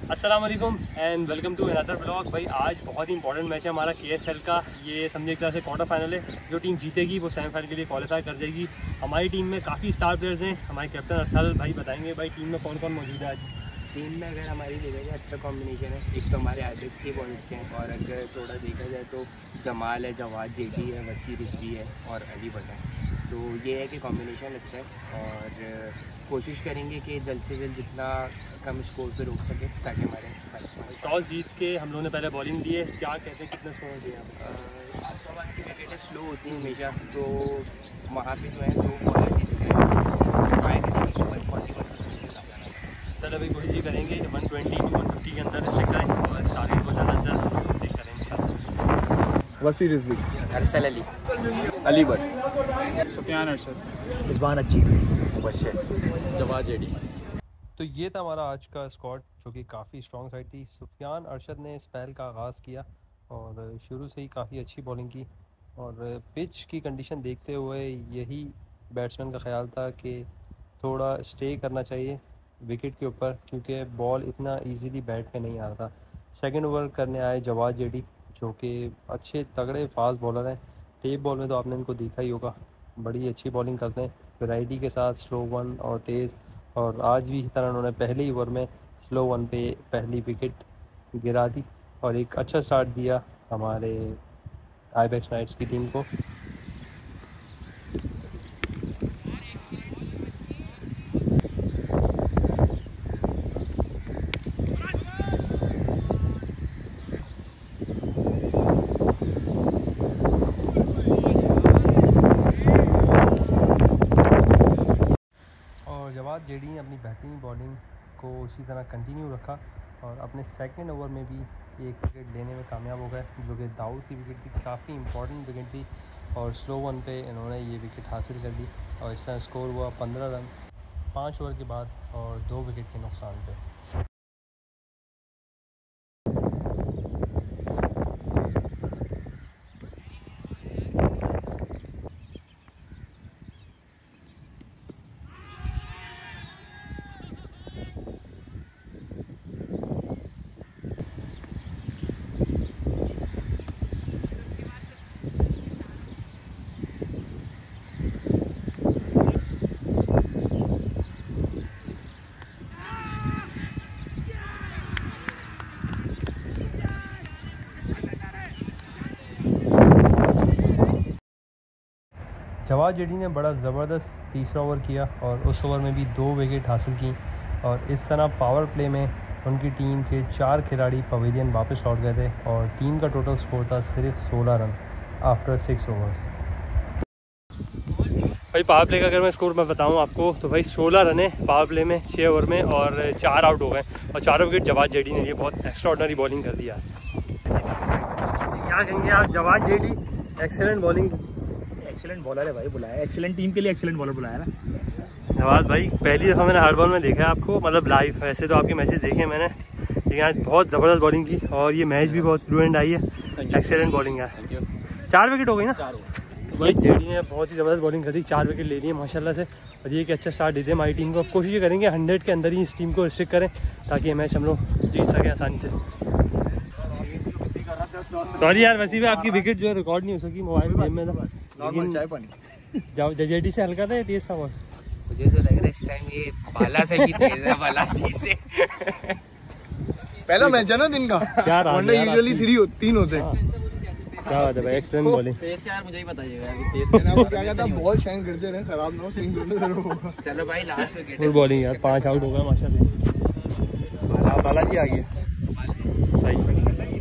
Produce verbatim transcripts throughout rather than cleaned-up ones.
अस्सलाम वालेकुम and welcome to another blog. भाई आज बहुत ही इंपॉर्टेंट मैच है हमारा के एस एल का। ये समझे एक तरह से क्वार्टर फाइनल है। जो टीम जीतेगी वो सेमीफाइनल के लिए क्वालिफाई कर जाएगी। हमारी टीम में काफ़ी स्टार प्लेयर्स हैं। हमारे कैप्टन अरसल भाई बताएंगे भाई टीम में कौन कौन मौजूद है आज। टीम में अगर हमारी देखा जाए अच्छा कॉम्बिनेशन है। एक तो हमारे आइबेक्स के बहुत अच्छे हैं और अगर थोड़ा देखा जाए तो जमाल है, जवाद जेडी है, वसी रिजवी है और अली भट्ट है। तो ये है कि कॉम्बिनेशन अच्छा है और कोशिश करेंगे कि जल्द से जल्द जितना कम स्कोर पे रोक सके ताकि हमारे टॉस जीत के हम लोगों ने पहले बॉलिंग दी है। क्या कहते हैं कितना स्कोर दिया? आसमान की विकेटें स्लो होती हैं हमेशा, तो वहाँ पे जो है दो बॉलर्स ही ट्राई करेंगे सर अभी कोशिश करेंगे one twenty to one fifty के अंदर रिस्ट्रिक्ट करें और टारगेट को ज़्यादा से ज़्यादा कोशिश करें। वसी रिजवी, अरसल अली, अली भट्ट, सुफियान अरशद, रिजवान अच्छी, मुबशर, जवाद जेडी। तो ये था हमारा आज का स्क्वाड जो कि काफ़ी स्ट्रॉन्ग साइड थी। सुफियान अरशद ने स्पेल का आगाज़ किया और शुरू से ही काफ़ी अच्छी बॉलिंग की और पिच की कंडीशन देखते हुए यही बैट्समैन का ख्याल था कि थोड़ा स्टे करना चाहिए विकेट के ऊपर, क्योंकि बॉल इतना इजीली बैट पे नहीं आ रहा था। सेकंड ओवर करने आए जवाद जेडी जो कि अच्छे तगड़े फास्ट बॉलर हैं। टेप बॉल में तो आपने इनको देखा ही होगा, बड़ी अच्छी बॉलिंग करते हैं वैरायटी के साथ, स्लो वन और तेज़। और आज भी इसी तरह उन्होंने पहले ही ओवर में स्लो वन पे पहली विकेट गिरा दी और एक अच्छा स्टार्ट दिया हमारे आइबेक्स नाइट्स की टीम को। जवाद जेडी ने अपनी बेहतरीन बॉलिंग को उसी तरह कंटिन्यू रखा और अपने सेकंड ओवर में भी एक विकेट लेने में कामयाब हो गए, जो कि दाऊद की विकेट थी, काफ़ी इंपॉर्टेंट विकेट थी और स्लो वन पे इन्होंने ये विकेट हासिल कर ली और इस तरह स्कोर हुआ पंद्रह रन पाँच ओवर के बाद और दो विकेट के नुकसान पे। जवाद जेडी ने बड़ा ज़बरदस्त तीसरा ओवर किया और उस ओवर में भी दो विकेट हासिल की और इस तरह पावर प्ले में उनकी टीम के चार खिलाड़ी पवेलियन वापस लौट गए थे और टीम का टोटल स्कोर था सिर्फ सोलह रन आफ्टर सिक्स ओवर्स। भाई पावर प्ले का अगर मैं स्कोर मैं बताऊं आपको तो भाई सोलह रन है पावर प्ले में छः ओवर में और चार आउट हो गए और चारों विकेट जवाद जेडी ने, ये बहुत एक्स्ट्राऑर्डिनरी बॉलिंग कर दिया। क्या कहेंगे आप? Jawad JD excellent bowling, excellent bowler है भाई, बुलाया एक्सीलेंट टीम के लिए, एक्सीलेंट बॉलर बुलाया ना जवाद भाई। पहली दफ़ा मैंने हार्ड बॉल में देखा है आपको, मतलब लाइव। वैसे तो आपके मैचेस देखे मैंने, लेकिन आज बहुत ज़बरदस्त बॉलिंग की और ये मैच भी बहुत ब्लू एंड आई है। एक्सेलेंट बॉलिंग है। चार विकेट हो गई ना भाई। जेडी ने बहुत ही ज़बरदस्त बॉलिंग कर दी, चार विकेट ले ली है माशाल्लाह से और ये एक अच्छा स्टार्ट देते हैं हमारी टीम को। कोशिश करेंगे हंड्रेड के अंदर ही इस टीम को रिस्ट्रिक्ट करें ताकि ये मैच हम लोग जीत सकें आसानी से। सॉरी यार, वैसे भी आपकी विकेट जो है रिकॉर्ड नहीं हो सकी, मोबाइल गेम में था। लेकिन चाय पानी जेडी से हल्का था, तेज था बहुत। मुझे तो लग रहा है इस टाइम ये बाला से भी तेज है, बालाजी से। पहला मैच है ना दिन का, क्या वरना यूजुअली थ्री हो, तीन होते हैं। क्या बात है भाई, एक्सीलेंट बॉलिंग। तेज का यार मुझे ही बताइएगा तेज मैंने आपको क्या कहता, बॉल शाइन करते रहे, खराब ना हो, स्विंग करते रहो। चलो भाई लास्ट विकेट गुड बॉलिंग यार, पांच आउट हो गया माशाल्लाह। बालाजी आ गया सही।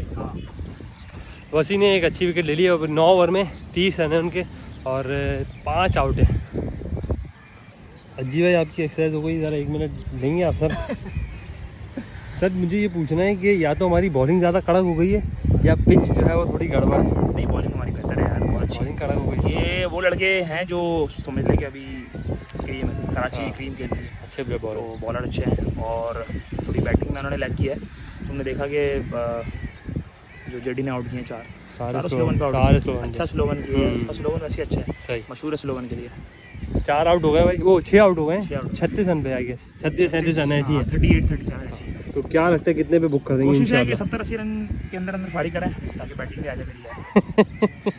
वसी ने एक अच्छी विकेट ले ली और नौ ओवर में तीस रन है उनके और पाँच आउट है। अजी भाई आपकी एक्सरसाइज हो गई, ज़रा एक मिनट लेंगे आप सर? सर मुझे ये पूछना है कि या तो हमारी बॉलिंग ज़्यादा कड़क हो गई है या पिच जो है वो थोड़ी गड़बड़ है। नहीं, बॉलिंग हमारी बेहतर है यार, बहुत अच्छी बॉलिंग कड़क हो गई। ये वो लड़के हैं जो समझ लें कि अभी क्रीम कराची हाँ। क्रीम के लिए अच्छे प्ले बॉल, तो बॉलर अच्छे हैं और थोड़ी बैटिंग में उन्होंने लैग किया है। तुमने देखा कि जो जेडी ने आउट किए चार, सारे स्लोवन पे आउट, सारे स्लोवन, अच्छा स्लोवन किया, स्लोवन वैसे अच्छा है, सही, मशहूर है स्लोवन के लिए। चार आउट हो गए भाई, वो छह आउट हो गए, छह out। छत्तीस रन पे आई गेस, छत्तीस सैंतीस रन है ऐसी है। थर्टी एट थर्टी सेवन ऐसी है। तो क्या लगता है कितने पे बुक कर देंगे? कोशिश है कि सत्तर अस्सी रन के अंदर अंदर फाड़ी करें ताकि बैटिंग भी आ जाए मेरी।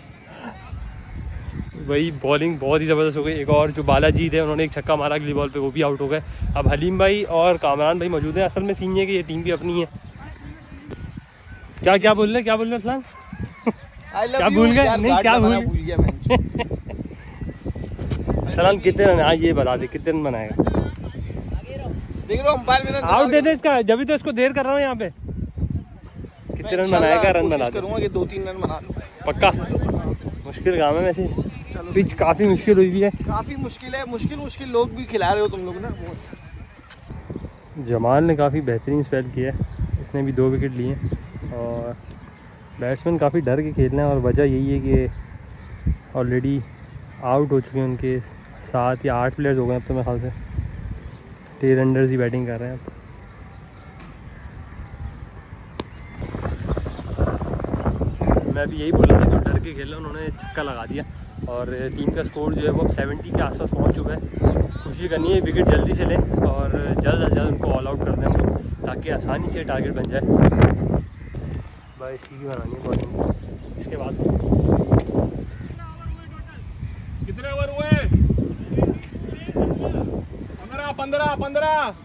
वही बॉलिंग बहुत ही ज़बरदस्त हो गई। एक और जो बालाजी थे उन्होंने एक छक्का मारा अगली बॉल पे, वो भी आउट हो गए। अब हलीम भाई और कामरान भाई मौजूद हैं। असल में सीन ये कि ये टीम भी अपनी है। क्या क्या बोल रहे क्या बोल रहे असलान? क्या भूल गए? नहीं क्या भूल गया मैं। सलाम कितने रन? हाँ ये बता दे कितने रन बनाएगा? देख लो अंपायर मेरा आउट दे दे इसका, जब भी तो इसको देर कर रहा हूँ यहाँ पे। कितने रन बनाएगा? रन बना दे। करूंगा कि दो तीन रन बना लूं। पक्का? मुश्किल काम है वैसे, पिच काफ़ी मुश्किल हुई भी है। काफी मुश्किल है, मुश्किल मुश्किल लोग भी खिला रहे हो तुम लोग ना। जमाल ने काफ़ी बेहतरीन स्पेल किया है, इसने भी दो विकेट लिए और बैट्समैन काफ़ी डर के खेल रहे हैं। और वजह यही है कि ऑलरेडी आउट हो चुके हैं उनके सात या आठ प्लेयर्स हो गए अब तो मेरे ख्याल से। टेल अंडर्स ही बैटिंग कर रहे हैं अब। मैं भी यही बोला था, जो डर के खेल रहे हैं उन्होंने छक्का लगा दिया और टीम का स्कोर जो है वो सत्तर के आसपास पहुंच चुका है। कोशिश करनी है विकेट जल्दी से लें और जल्द अज जल्द उनको ऑल आउट कर दें हम लोग, ताकि आसानी से टारगेट बन जाए। भाई सीधी बनानी है बॉलिंग। इसके बाद कितने ओवर हुए? पंद्रह पंद्रह पंद्रह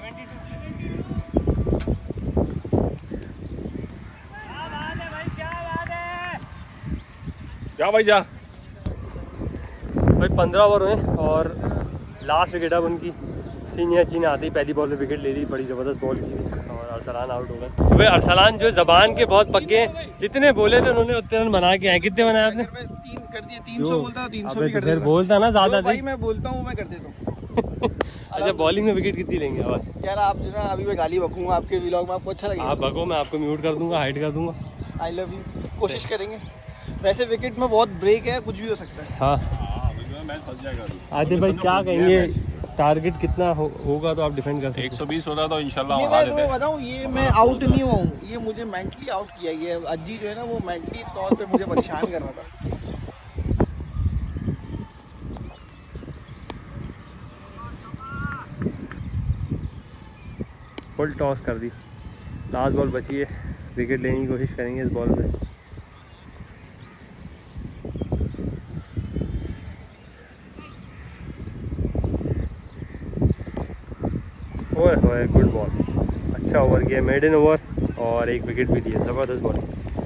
क्या भाई जा भाई पंद्रह ओवर हुए और लास्ट विकेट अब उनकी सीनियर जी ने आते ही पहली बॉल पे विकेट ले ली। बड़ी ज़बरदस्त बॉल की और अरसलान आउट हो गए। भाई अरसलान जो ज़बान के बहुत पक्के हैं, जितने बोले थे उन्होंने उतने रन बना के आए। कितने बनाए आपने? तीन कर दिए, तीन सौ बोलता तीन सौ भी कर फिर बोलता ना ज़्यादा भाई, मैं बोलता हूँ मैं कर देता हूँ। अच्छा बॉलिंग में विकेट कितनी लेंगे आवाज़? यार आप जो ना अभी मैं गाली बकूंगा आपके व्लॉग में, आपको अच्छा लगेगा? आप भगो, मैं आपको म्यूट कर दूंगा, हाइड कर दूंगा। I love you. कोशिश करेंगे। वैसे विकेट में बहुत ब्रेक है, कुछ भी हो सकता है। हाँ आदित्य भाई क्या कहेंगे, टारगेट कितना हो, होगा तो आप डिफेंड कर सकते हैं? एक सौ बीस होता तो इंशाल्लाह ये उड़ा मैं तुम्हें देते। बताऊं, ये मैं आउट नहीं हुआ हूँ, ये मुझे मेंटली आउट किया। ये अज्जी जो है ना वो मेंटली तौर पे मुझे परेशान कर रहा था। फुल टॉस कर दी, लास्ट बॉल बची है, विकेट लेने की कोशिश करेंगे इस बॉल में। ओए होए गुड बॉल, अच्छा ओवर किया, मेडन ओवर और एक विकेट भी दिया। ज़बरदस्त बॉल,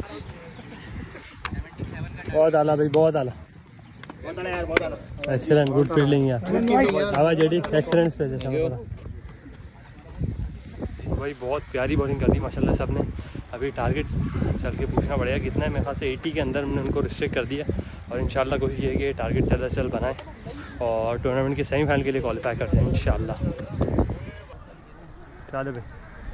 बहुत आला भाई, बहुत आला, एक्सीलेंट, गुड फील्डिंग यार। आवाज जेडी एक्सीलेंट पे जैसा भाई, बहुत प्यारी बॉलिंग कर दी माशाल्लाह सब ने। अभी टारगेट चल के पूछना पड़ेगा कितना है, मेरे ख्याल से अस्सी के अंदर हमने उनको रिस्ट्रिक्ट कर दिया और इंशाल्लाह कोशिश ये है कि टारगेट ज़्यादा से जल्द बनाएं और टूर्नामेंट के सेमीफाइनल के लिए क्वालिफाई करते हैं इंशाल्लाह। चलो भाई,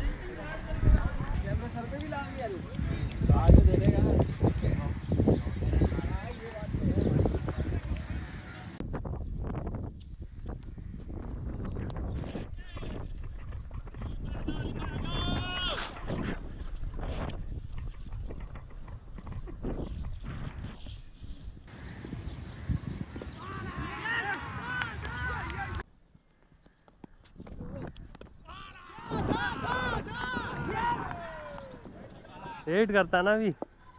वेट करता ना अभी।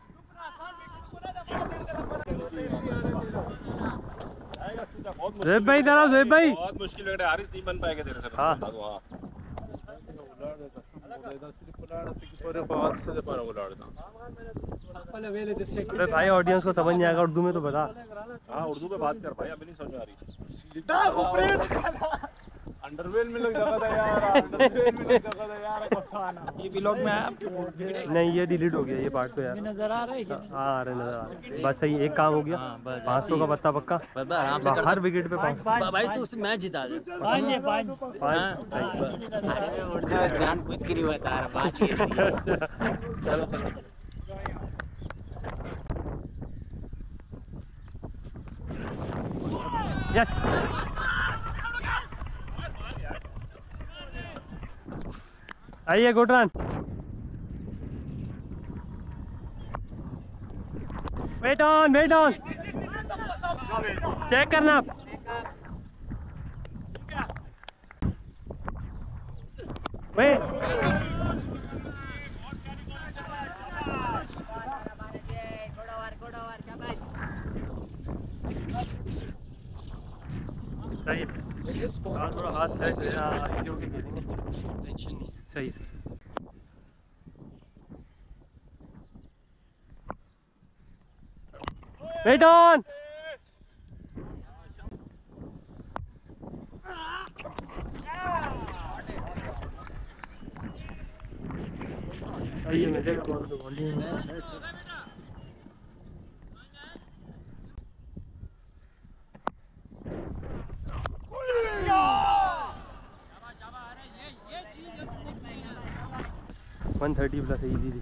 ज़ेब भाई इधर, ज़ेब भाई बहुत मुश्किल है, हारिस नहीं बन पाएगा तेरे से। हाँ। अरे भाई ऑडियंस को समझ नहीं आएगा उर्दू में तो बता। हाँ उर्दू में बात कर भाई, अभी नहीं समझ आ रही। अंडरवेल में लोग जगह था यार, अंडरवेल में लोग जगह था यार, कप्तान। ये व्लॉग में आया आपके? नहीं ये डिलीट हो गया ये पार्ट तो यार। नजर आ रहा है क्या? हाँ आ रहे नजर आ रहे। बस सही, एक काम हो गया, पाँच सौ का पत्ता पक्का, आराम से हर विकेट पे पाँच। भाई तो उस मैच जिता दे। पाँच है पाँच। पाँच जानबूझ के नहीं बता रहा पाँच। चलो चलो यस, आइए good run. Wait on wait on, check करना आप। Wait. सही है। हाँ थोड़ा हाथ साइड से आगे होके खेलेंगे, टेंशन नहीं। सही है। Wait on. ये मिलेगा बॉल तो बॉल ही है। One thirty plus easily.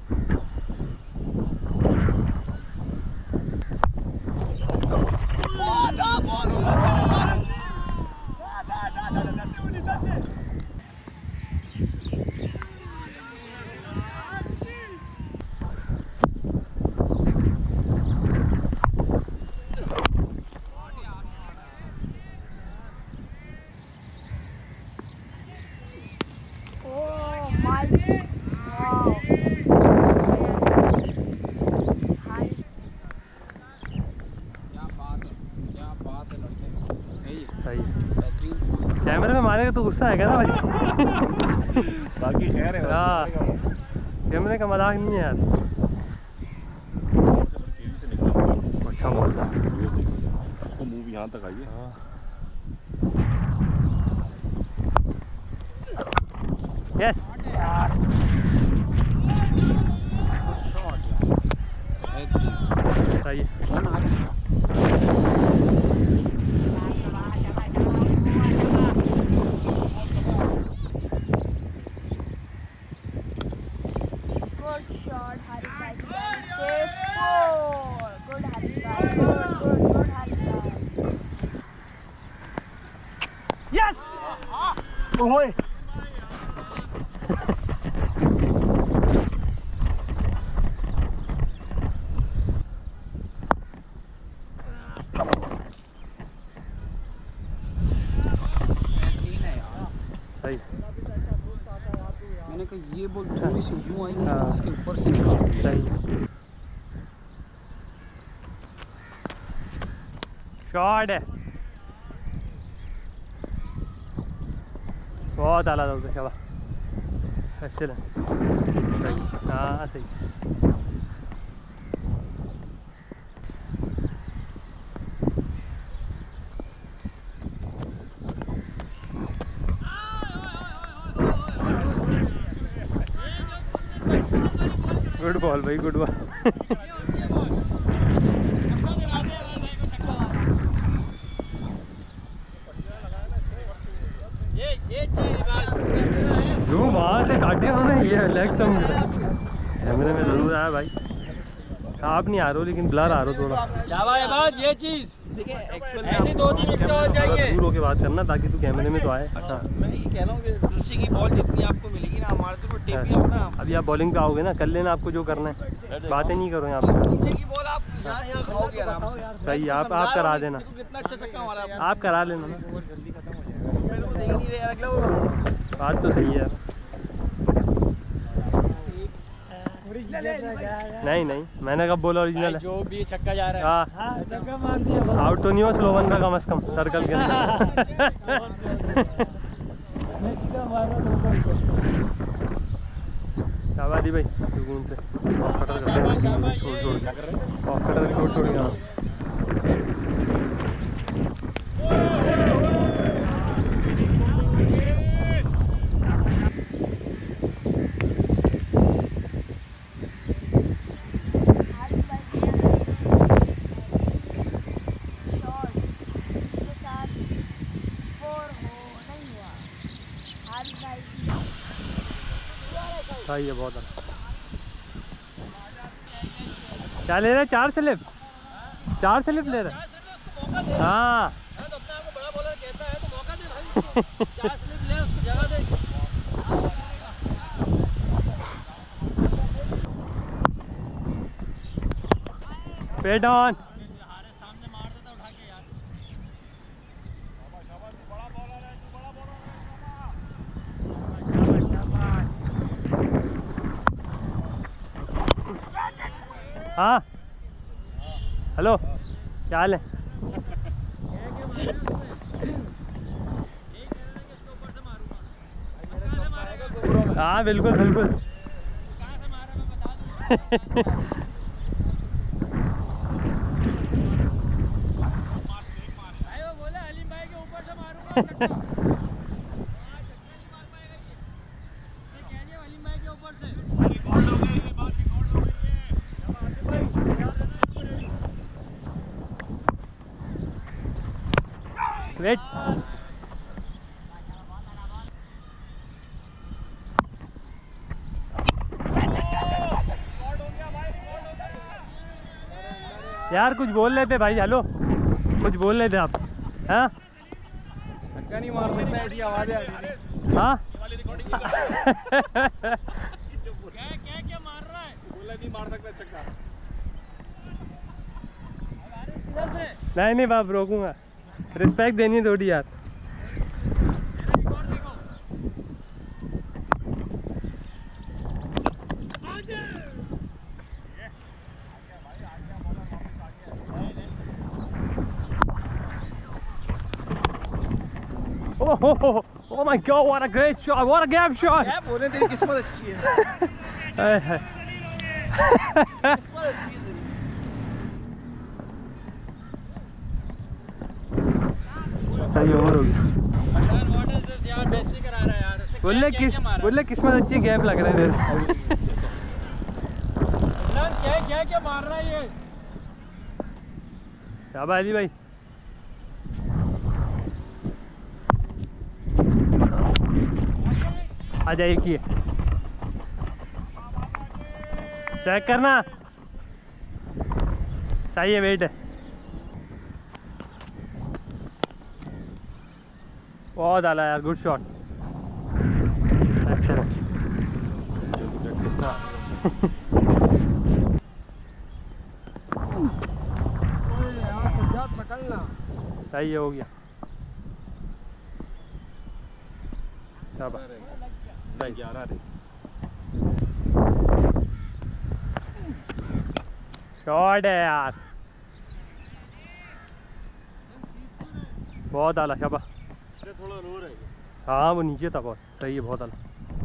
कैमरे में मारेगा तो गुस्सा आएगा ना भाई। बाकी खैर है। हाँ कैमरे का मजाक नहीं है यार। अच्छा बोल रहा है उसको मूव यहाँ तक आइए। यस सही है। Good shot, Harith bhai. Safe four. Good Harith bhai. Good, good, good Harith bhai. Yes! ओए सही। मैंने कहा ये बॉल थोड़ी सी यूं आई इसके ऊपर से निकाल। सही शॉट है। बहुत आला था उधर। शाबाश एक्सीलेंट। सही हाँ सही। गुड बॉल भाई गुड बॉल। जो वहाँ से काटे उन्होंने ये लेग स्टंप कैमरे में जरूर आया भाई। आप नहीं आ रहे हो लेकिन ब्लर आ रहे हो थोड़ा। शाबाश ये चीज देखिए एक्चुअल ऐसी दो तीन विकेट हो जाएंगे। दूर होके बात करना ताकि तू कैमरे में तो आए। अच्छा मैं ये कह रहा हूँ कि दूसरी की बॉल जितनी आपको मिलेगी ना हमारे तो टेप ही हो ना। अभी आप बॉलिंग पे आओगे ना, कर लेना आपको जो करना है, बातें नहीं करो यहाँ पे। नीचे की बॉल आप यहाँ यहाँ खाओगे आराम से। सही आप आप करा देना। कितना अच्छा छक्का मारा आप करा लेना ना। जल्दी खत्म हो जाएगा। मेरे को देख नहीं रहे यार अगला वो। बात तो सही है। नहीं नहीं मैंने कब बोला ओरिजिनल है। जो भी छक्का जा रहा है। हाँ छक्का मार दिया। आउट तो नहीं हो स्लो वन का कम से कम सर्कल के अंदर। शाबादी भाई सुकून से ऑफ कटर करते हैं छोड़ छोड़ के ऑफ कटर छोड़ छोड़ के। हाँ सही है बहुत अच्छा। क्या ले रहे? चार स्लिप चार स्लिप ले रहे। हाँ पेड ऑन। हाँ हेलो, क्या हाल है? हाँ बिल्कुल बिल्कुल। वेट यार, कुछ बोल रहे थे भाई। हेलो, कुछ बोल रहे थे आप? हाँ धक्का नहीं मार सकता, ऐसी आवाज़ें आ रही हैं। हाँ क्या क्या क्या मार रहा है? बोला नहीं मार सकता चक्का। नहीं नहीं बाप, रोकूंगा। रिस्पेक्ट देनी है थोड़ी यार। Oh, oh, oh my God! What a great shot! What a gap shot! क्या बोले, तेरी किस्मत अच्छी है। हाय हाय। किस्मत अच्छी है तेरी। सही ओवर हो गया। यार बेइज्जती करा रहा है यार। बोले किस बोले किस्मत अच्छी, गैप लग रहा है मेरे। क्या क्या क्या मार रहा है ये? शाबाश अली भाई। आ जाइए कि चेक करना सही है, वेट है। बहुत डाला यार, गुड शॉट। एक्सीलेंट। सही है, हो गया। ग्यारह शॉट है यार, बहुत आला। शाबाश। थोड़ा रो रहा है। हाँ वो नीचे था, बहुत सही है, बहुत आला।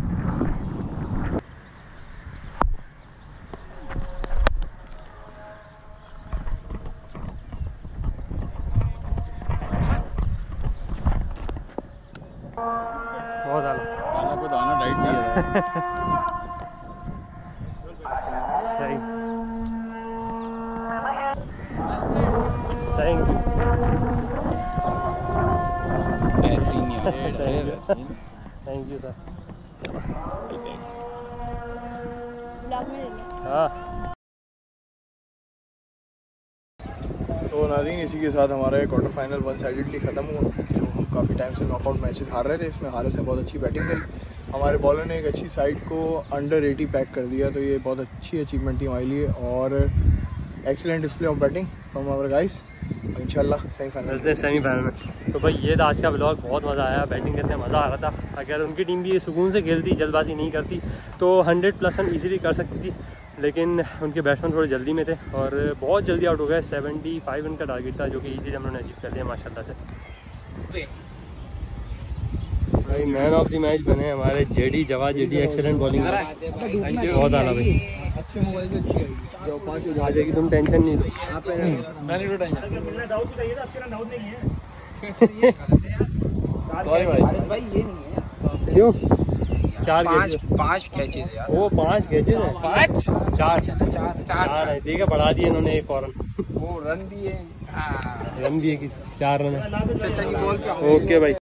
बहुत आला। दाना को दाना डाइट दिया है। सही, thank you. Thank you sir. Blog में देंगे। हाँ तो नाज़रीन, इसी के साथ हमारा क्वार्टर फाइनल वन साइडेडली ख़त्म हुआ। जो हम काफ़ी टाइम से नॉकआउट मैचेस हार रहे थे, इसमें हारे से बहुत अच्छी बैटिंग करी। हमारे बॉलर ने एक अच्छी साइड को अंडर एटी पैक कर दिया, तो ये बहुत अच्छी अचीवमेंट थी हमारे लिए। और excellent display of batting from our guys. इंशाल्लाह सेमीफाइनल मिलते हैं सेमीफाइनल में। तो भाई ये था आज का व्लॉग, बहुत मज़ा आया, बैटिंग करने में मज़ा आ रहा था। अगर उनकी टीम भी सुकून से खेलती, जल्दबाजी नहीं करती, तो हंड्रेड प्लस रन ईजिली कर सकती थी। लेकिन उनके बैट्समैन थोड़े जल्दी में थे और बहुत जल्दी आउट हो गए। सेवेंटी फाइव रन का टारगेट था, जो कि ईजिली हम लोगों ने अचीव कर लिया माशाल्लाह से। भाई मैन ऑफ द मैच बने हमारे JD Jawad. JD excellent bowling, बहुत आला भाई। अच्छे मोबाइल में अच्छी आएगी, जो पाँच हो आ जाएगी, तुम टेंशन नहीं लो। मैंने भी टेंशन। सॉरी भाई भाई ये नहीं है। क्यों? चार पांच पांच कैचेज यार। वो पांच कैचेज है। पांच चार चार चार चार है, ठीक है, बढ़ा दिए इन्होंने एक फौरन। वो रन दिए। रन दिए कि चार रन है। चचा की बॉल पे ओके भाई।